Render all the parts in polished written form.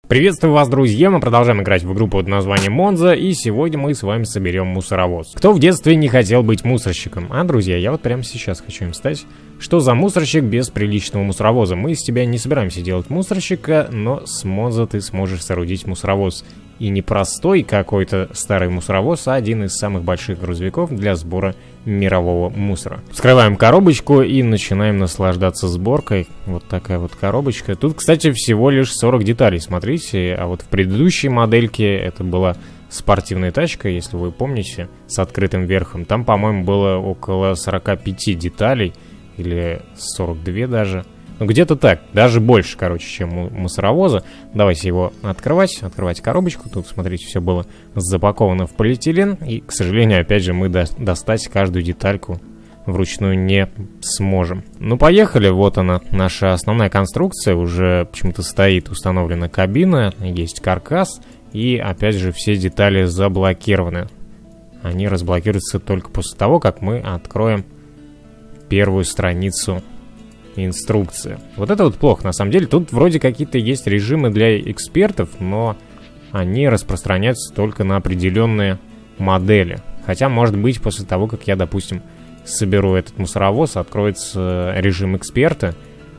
Приветствую вас, друзья! Мы продолжаем играть в игру под названием Монза, и сегодня мы с вами соберем мусоровоз. Кто в детстве не хотел быть мусорщиком? А, друзья, я вот прямо сейчас хочу им стать. Что за мусорщик без приличного мусоровоза? Мы из тебя не собираемся делать мусорщика, но с Монза ты сможешь соорудить мусоровоз. И не простой какой-то старый мусоровоз, а один из самых больших грузовиков для сбора мирового мусора. Вскрываем коробочку и начинаем наслаждаться сборкой. Вот такая вот коробочка. Тут, кстати, всего лишь 40 деталей, смотрите. А вот в предыдущей модельке это была спортивная тачка, если вы помните, с открытым верхом. Там, по-моему, было около 45 деталей, или 42 даже. Ну, где-то так, даже больше, короче, чем у мусоровоза. Давайте его открывать коробочку. Тут, смотрите, все было запаковано в полиэтилен. И, к сожалению, опять же, мы достать каждую детальку вручную не сможем. Ну, поехали. Вот она, наша основная конструкция. Уже почему-то стоит установлена кабина, есть каркас. И, опять же, все детали заблокированы. Они разблокируются только после того, как мы откроем первую страницу инструкция. Вот это вот плохо, на самом деле. Тут вроде какие-то есть режимы для экспертов, но они распространяются только на определенные модели. Хотя, может быть, после того, как я, допустим, соберу этот мусоровоз, откроется режим эксперта,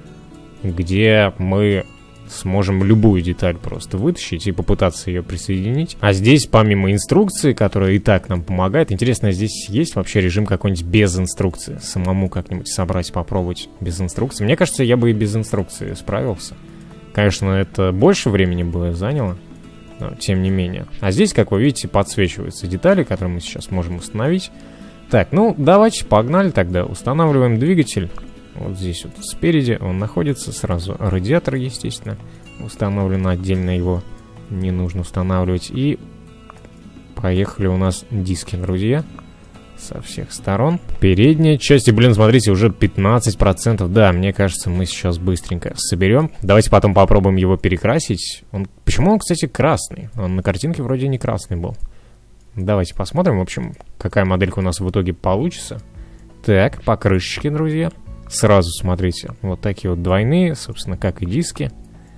где мы сможем любую деталь просто вытащить и попытаться ее присоединить. А здесь, помимо инструкции, которая и так нам помогает, интересно, здесь есть вообще режим какой-нибудь без инструкции? Самому как-нибудь собрать, попробовать без инструкции? Мне кажется, я бы и без инструкции справился. Конечно, это больше времени бы заняло, но тем не менее. А здесь, как вы видите, подсвечиваются детали, которые мы сейчас можем установить. Так, ну давайте погнали тогда. Устанавливаем двигатель. Вот здесь вот спереди он находится, сразу радиатор, естественно, установлен отдельно, его не нужно устанавливать. И поехали у нас диски, друзья, со всех сторон. Передняя часть, и, блин, смотрите, уже 15%. Да, мне кажется, мы сейчас быстренько соберем. Давайте потом попробуем его перекрасить. Почему он, кстати, красный? Он на картинке вроде не красный был. Давайте посмотрим, в общем, какая моделька у нас в итоге получится. Так, покрышечки, друзья. Сразу смотрите, вот такие вот двойные, собственно, как и диски.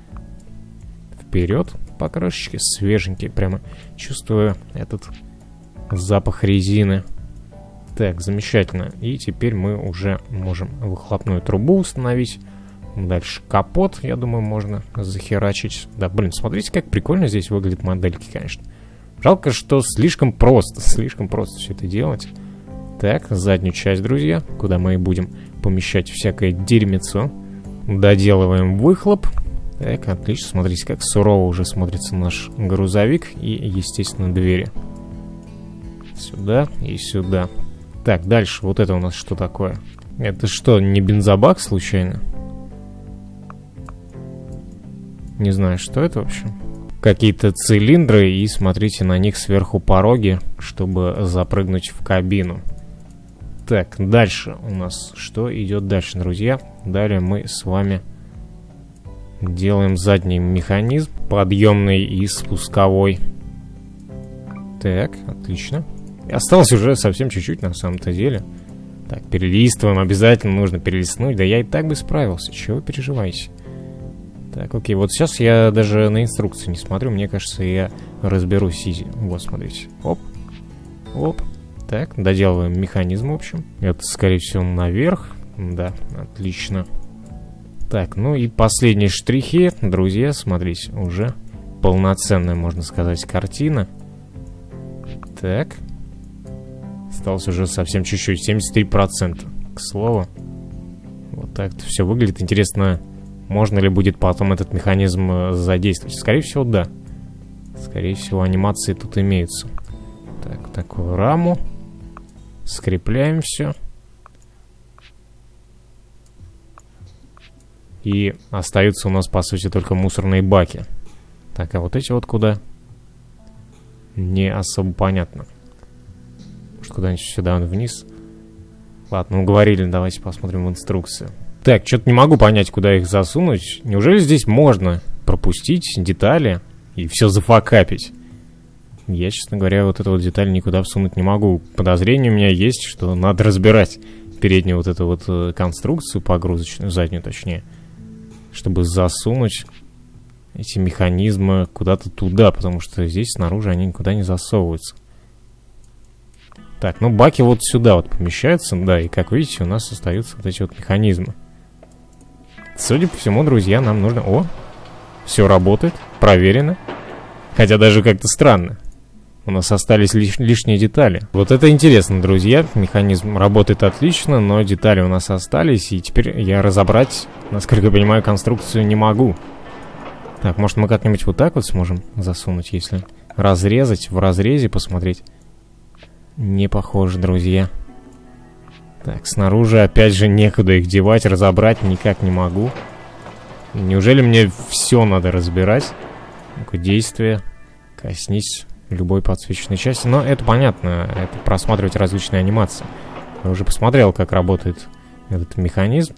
Вперед покрышечки, свеженькие, прямо чувствую этот запах резины. Так, замечательно. И теперь мы уже можем выхлопную трубу установить. Дальше капот, я думаю, можно захерачить. Да, блин, смотрите, как прикольно здесь выглядят модельки, конечно. Жалко, что слишком просто все это делать. Так, заднюю часть, друзья, куда мы и будем помещать всякое дерьмецо. Доделываем выхлоп. Так, отлично. Смотрите, как сурово уже смотрится наш грузовик. И, естественно, двери. Сюда и сюда. Так, дальше. Вот это у нас что такое? Это что, не бензобак случайно? Не знаю, что это вообще. Какие-то цилиндры. И смотрите, на них сверху пороги, чтобы запрыгнуть в кабину. Так, дальше у нас что идет дальше, друзья? Далее мы с вами делаем задний механизм, подъемный и спусковой. Так, отлично. И осталось уже совсем чуть-чуть на самом-то деле. Так, перелистываем, обязательно нужно перелистнуть. Да я и так бы справился, чего вы переживаете? Так, окей, вот сейчас я даже на инструкцию не смотрю. Мне кажется, я разберусь изи. Вот, смотрите. Оп, оп. Так, доделываем механизм, в общем. Это, скорее всего, наверх. Да, отлично. Так, ну и последние штрихи, друзья, смотрите, уже полноценная, можно сказать, картина. Так. Осталось уже совсем чуть-чуть, 73%, к слову. Вот так это все выглядит. Интересно, можно ли будет потом этот механизм задействовать? Скорее всего, да. Скорее всего, анимации тут имеются. Так, такую раму. Скрепляем все. И остаются у нас, по сути, только мусорные баки. Так, а вот эти вот куда? Не особо понятно. Может, куда-нибудь сюда вниз? Ладно, уговорили, давайте посмотрим в инструкцию. Так, что-то не могу понять, куда их засунуть. Неужели здесь можно пропустить детали и все зафакапить? Я, честно говоря, вот эту вот деталь никуда всунуть не могу. Подозрение у меня есть, что надо разбирать переднюю вот эту вот конструкцию, погрузочную, заднюю точнее, чтобы засунуть эти механизмы куда-то туда, потому что здесь снаружи они никуда не засовываются. Так, ну баки вот сюда вот помещаются, да, и как видите, у нас остаются вот эти вот механизмы. Судя по всему, друзья, нам нужно... О, все работает, проверено. Хотя даже как-то странно. У нас остались лишние детали. Вот это интересно, друзья. Механизм работает отлично, но детали у нас остались. И теперь я разобрать, насколько я понимаю, конструкцию не могу. Так, может мы как-нибудь вот так вот сможем засунуть, если разрезать, в разрезе посмотреть. Не похоже, друзья. Так, снаружи опять же некуда их девать, разобрать никак не могу. Неужели мне все надо разбирать? Ну-ка, действие. Коснись любой подсвеченной части. Но это понятно, это просматривать различные анимации. Я уже посмотрел, как работает этот механизм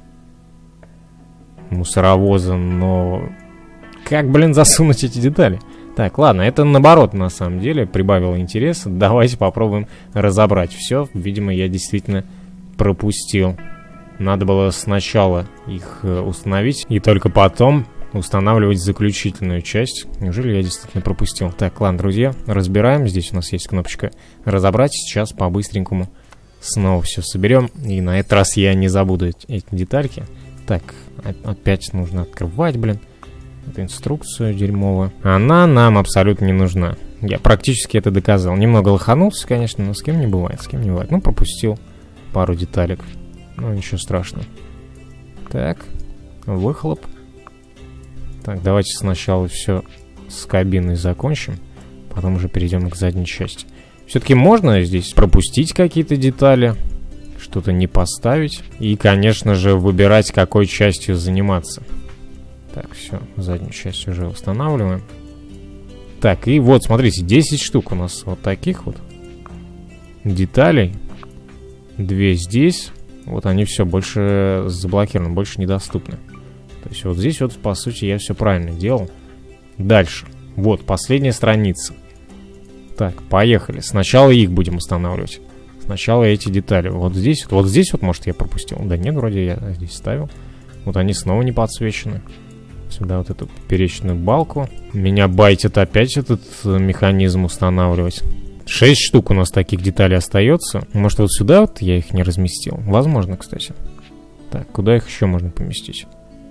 мусоровоза, но... Как, блин, засунуть эти детали? Так, ладно, это наоборот, на самом деле, прибавило интереса. Давайте попробуем разобрать все. Видимо, я действительно пропустил. Надо было сначала их установить, и только потом устанавливать заключительную часть. Неужели я действительно пропустил? Так, ладно, друзья, разбираем. Здесь у нас есть кнопочка «Разобрать». Сейчас по-быстренькому снова все соберем. И на этот раз я не забуду эти детальки. Так, опять нужно открывать, блин. Эту инструкцию дерьмовую. Она нам абсолютно не нужна. Я практически это доказал. Немного лоханулся, конечно, но с кем не бывает, с кем не бывает. Ну, пропустил пару деталек. Ну, ничего страшного. Так, выхлоп. Так, давайте сначала все с кабиной закончим. Потом уже перейдем к задней части. Все-таки можно здесь пропустить какие-то детали. Что-то не поставить. И, конечно же, выбирать, какой частью заниматься. Так, все, заднюю часть уже устанавливаем. Так, и вот, смотрите, 10 штук у нас вот таких вот деталей. 2 здесь. Вот они все больше заблокированы, больше недоступны. То есть вот здесь вот, по сути, я все правильно делал. Дальше. Вот, последняя страница. Так, поехали. Сначала их будем устанавливать. Сначала эти детали. Вот здесь вот, может, я пропустил. Да нет, вроде я здесь ставил. Вот они снова не подсвечены. Сюда вот эту поперечную балку. Меня байтит опять этот механизм устанавливать. 6 штук у нас таких деталей остается. Может, вот сюда вот я их не разместил? Возможно, кстати. Так, куда их еще можно поместить?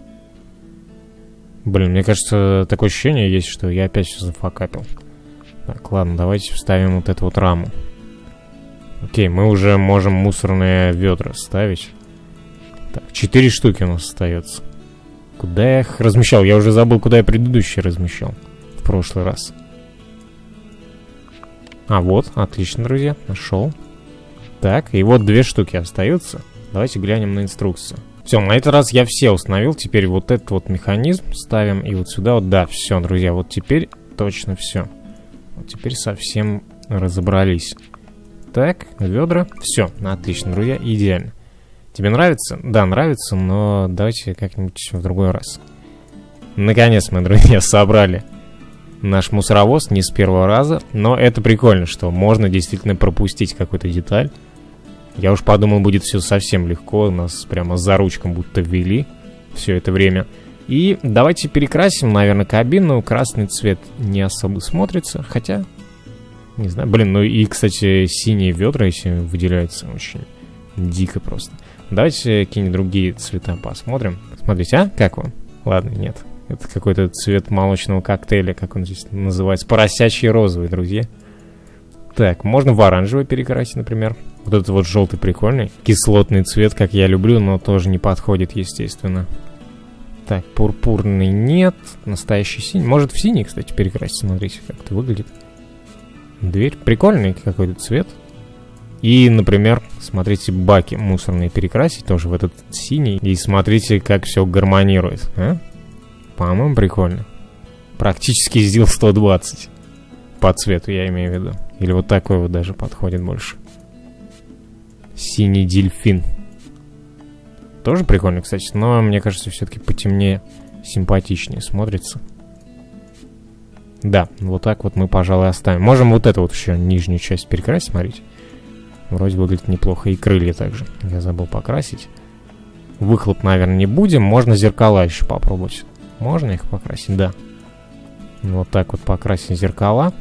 Блин, мне кажется, такое ощущение есть, что я опять все зафакапил. Так, ладно, давайте вставим вот эту вот раму. Окей, мы уже можем мусорные ведра ставить. Так, 4 штуки у нас остается. Куда я их размещал? Я уже забыл, куда я предыдущие размещал в прошлый раз. А вот, отлично, друзья, нашел. Так, и вот 2 штуки остаются. Давайте глянем на инструкцию. Все, на этот раз я все установил. Теперь вот этот вот механизм ставим. И вот сюда вот, да, все, друзья, вот теперь точно все. Вот теперь совсем разобрались. Так, ведра. Все, отлично, друзья, идеально. Тебе нравится? Да, нравится, но давайте как-нибудь в другой раз. Наконец мы, друзья, собрали наш мусоровоз не с первого раза. Но это прикольно, что можно действительно пропустить какую-то деталь. Я уж подумал, будет все совсем легко. Нас прямо за ручком будто ввели все это время. И давайте перекрасим, наверное, кабину. Красный цвет не особо смотрится, хотя... Не знаю, блин, ну и, кстати, синие ведра, если выделяются, очень дико просто. Давайте какие-нибудь другие цвета посмотрим. Смотрите, а? Как вам? Ладно, нет. Это какой-то цвет молочного коктейля, как он здесь называется. Поросячий розовый, друзья. Так, можно в оранжевый перекрасить, например. Вот этот вот желтый прикольный. Кислотный цвет, как я люблю, но тоже не подходит, естественно. Так, пурпурный нет. Настоящий синий. Может в синий, кстати, перекрасить. Смотрите, как это выглядит. Дверь. Прикольный какой-то цвет. И, например, смотрите, баки мусорные перекрасить тоже в этот синий. И смотрите, как все гармонирует. А? По-моему, прикольно. Практически сделал 120. По цвету, я имею в виду. Или вот такой вот даже подходит больше. Синий дельфин. Тоже прикольно, кстати. Но, мне кажется, все-таки потемнее, симпатичнее смотрится. Да, вот так вот мы, пожалуй, оставим. Можем вот эту вот еще нижнюю часть перекрасить, смотрите. Вроде выглядит неплохо. И крылья также. Я забыл покрасить. Выхлоп, наверное, не будем. Можно зеркала еще попробовать. Можно их покрасить? Да. Вот так вот покрасить зеркала.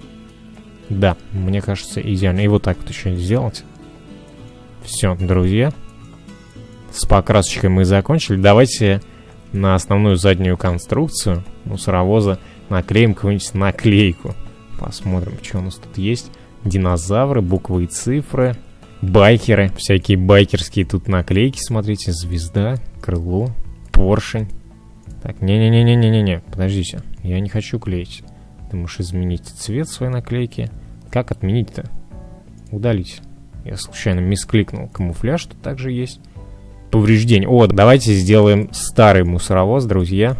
Да, мне кажется, идеально. И вот так вот еще сделать. Все, друзья. С покрасочкой мы закончили. Давайте на основную заднюю конструкцию мусоровоза наклеим какую-нибудь наклейку. Посмотрим, что у нас тут есть. Динозавры, буквы и цифры, байкеры, всякие байкерские тут наклейки, смотрите, звезда, крыло, поршень. Так, не-не-не-не-не-не, подождите, я не хочу клеить. Ты можешь изменить цвет своей наклейки. Как отменить-то? Удалить. Я случайно мискликнул. Камуфляж тут также есть. Повреждение. О, давайте сделаем старый мусоровоз, друзья.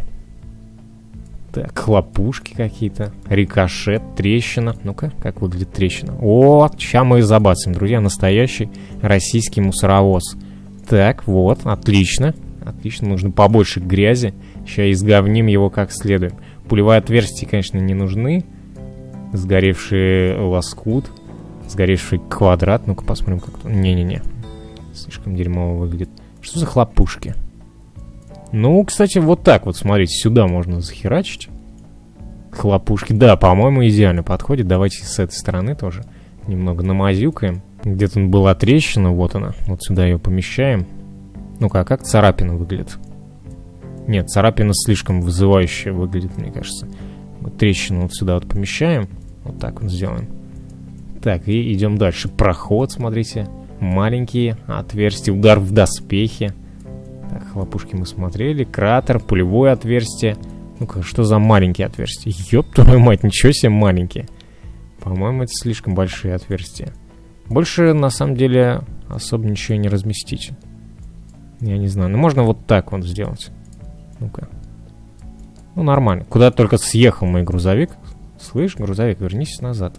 Так, хлопушки какие-то. Рикошет, трещина. Ну-ка, как выглядит трещина. О, сейчас мы забацаем, друзья. Настоящий российский мусоровоз. Так, вот, отлично. Отлично, нужно побольше грязи. Сейчас изговним его как следует. Пулевые отверстия, конечно, не нужны. Сгоревший лоскут. Сгоревший квадрат. Ну-ка, посмотрим, как тут. Не-не-не. Слишком дерьмово выглядит. Что за хлопушки? Ну, кстати, вот так вот, смотрите, сюда можно захерачить. Хлопушки, да, по-моему, идеально подходит. Давайте с этой стороны тоже немного намазюкаем. Где-то была трещина, вот она. Вот сюда ее помещаем. Ну-ка, а как царапина выглядит? Нет, царапина слишком вызывающая выглядит, мне кажется. Вот трещину вот сюда вот помещаем. Вот так вот сделаем. Так, и идем дальше. Проход, смотрите. Маленькие отверстия, удар в доспехе. Так, хлопушки мы смотрели. Кратер, пулевое отверстие. Ну-ка, что за маленькие отверстия? Ёб твою мать, ничего себе маленькие. По-моему, это слишком большие отверстия. Больше, на самом деле, особо ничего и не разместить. Я не знаю. Ну, можно вот так вот сделать. Ну-ка. Ну, нормально. Куда только съехал мой грузовик. Слышь, грузовик, вернись назад.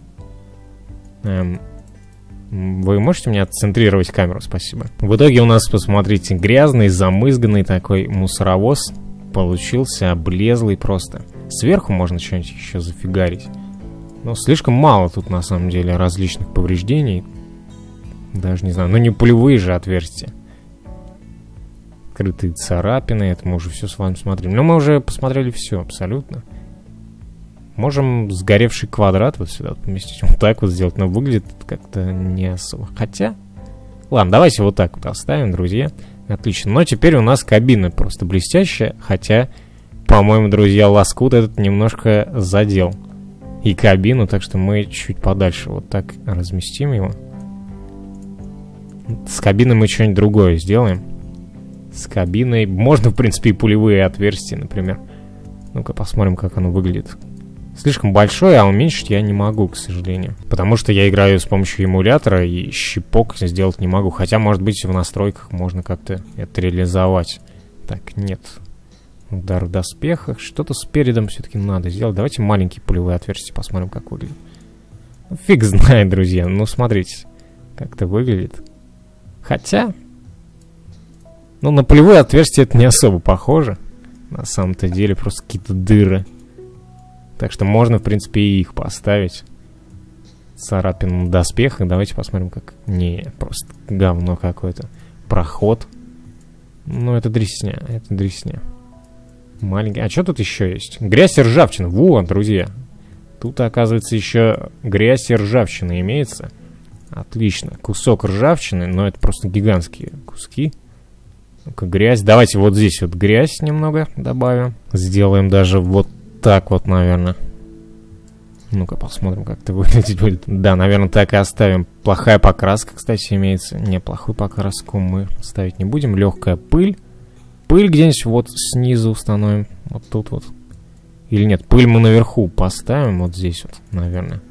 Вы можете мне отцентрировать камеру? Спасибо. В итоге у нас, посмотрите, грязный, замызганный такой мусоровоз получился, облезлый просто. Сверху можно что-нибудь еще зафигарить. Но слишком мало тут, на самом деле, различных повреждений. Даже не знаю, ну не пулевые же отверстия. Открытые царапины, это мы уже все с вами смотрим. Но мы уже посмотрели все абсолютно. Можем сгоревший квадрат вот сюда вот поместить. Вот так вот сделать, но выглядит как-то не особо. Хотя... Ладно, давайте вот так вот оставим, друзья. Отлично. Но теперь у нас кабина просто блестящая. Хотя, по-моему, друзья, лоскут этот немножко задел и кабину. Так что мы чуть подальше вот так разместим его. С кабиной мы что-нибудь другое сделаем. С кабиной... Можно, в принципе, и пулевые отверстия, например. Ну-ка, посмотрим, как оно выглядит. Слишком большой, а уменьшить я не могу, к сожалению. Потому что я играю с помощью эмулятора, и щипок сделать не могу. Хотя, может быть, в настройках можно как-то это реализовать. Так, нет. Удар в доспехах. Что-то с передом все-таки надо сделать. Давайте маленькие пулевые отверстия посмотрим, как выглядит. Ну, фиг знает, друзья. Ну, смотрите, как это выглядит. Хотя... Ну, на пулевые отверстия это не особо похоже. На самом-то деле, просто какие-то дыры. Так что можно, в принципе, и их поставить. Царапин на доспехах. Давайте посмотрим, как... Не, просто говно какое-то. Проход. Ну, это дресня. Это дресня. Маленький. А что тут еще есть? Грязь и ржавчина. Вот, друзья. Тут, оказывается, еще грязь и ржавчина имеется. Отлично. Кусок ржавчины, но это просто гигантские куски. Ну-ка, грязь. Давайте вот здесь вот грязь немного добавим. Сделаем даже вот так вот, наверное. Ну-ка, посмотрим, как это выглядеть будет. Да, наверное, так и оставим. Плохая покраска, кстати, имеется. Не, плохую покраску мы ставить не будем. Легкая пыль. Пыль где-нибудь вот снизу установим. Вот тут вот. Или нет, пыль мы наверху поставим. Вот здесь вот, наверное.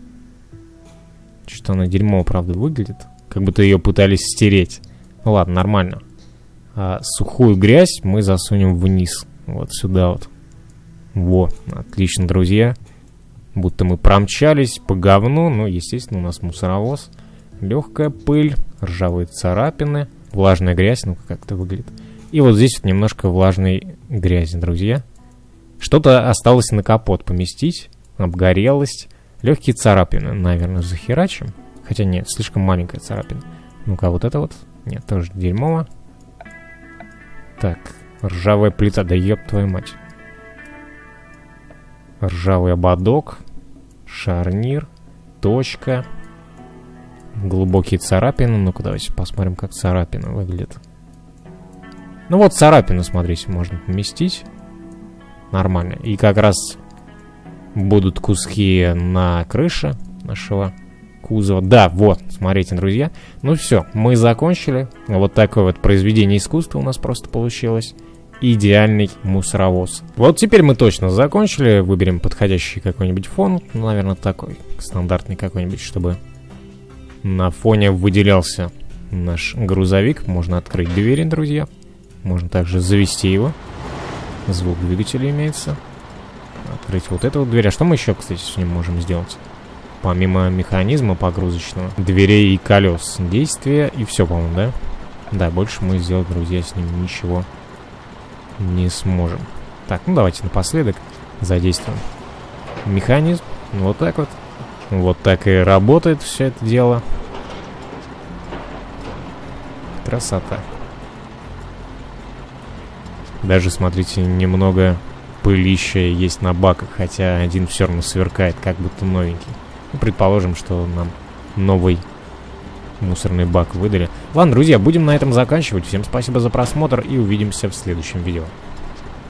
Что-то она дерьмово, правда, выглядит. Как будто ее пытались стереть. Ну ладно, нормально. А сухую грязь мы засунем вниз. Вот сюда вот. Во, отлично, друзья. Будто мы промчались по говну. Ну, естественно, у нас мусоровоз. Легкая пыль, ржавые царапины, влажная грязь. Ну-ка, как это выглядит. И вот здесь вот немножко влажной грязи, друзья. Что-то осталось на капот поместить. Обгорелость. Легкие царапины, наверное, захерачим. Хотя нет, слишком маленькая царапина. Ну-ка, вот это вот. Нет, тоже дерьмово. Так, ржавая плита. Да ёб твою мать. Ржавый ободок. Шарнир. Точка. Глубокие царапины. Ну-ка, давайте посмотрим, как царапина выглядит. Ну вот царапину, смотрите, можно поместить. Нормально. И как раз будут куски на крыше нашего кузова. Да, вот, смотрите, друзья. Ну все, мы закончили. Вот такое вот произведение искусства у нас просто получилось. Идеальный мусоровоз. Вот теперь мы точно закончили. Выберем подходящий какой-нибудь фон. Ну, наверное, такой стандартный какой-нибудь, чтобы на фоне выделялся наш грузовик. Можно открыть двери, друзья. Можно также завести его. Звук двигателя имеется. Открыть вот эту вот дверь. А что мы еще, кстати, с ним можем сделать? Помимо механизма погрузочного, дверей и колес, действия и все, по-моему, да? Да, больше мы сделать, друзья, с ним ничего не сможем. Так, ну давайте напоследок задействуем механизм. Вот так вот. Вот так и работает все это дело. Красота. Даже, смотрите, немного пылища есть на баках, хотя один все равно сверкает, как будто новенький. Ну, предположим, что нам новый мусорный бак выдали. Ладно, друзья, будем на этом заканчивать. Всем спасибо за просмотр и увидимся в следующем видео.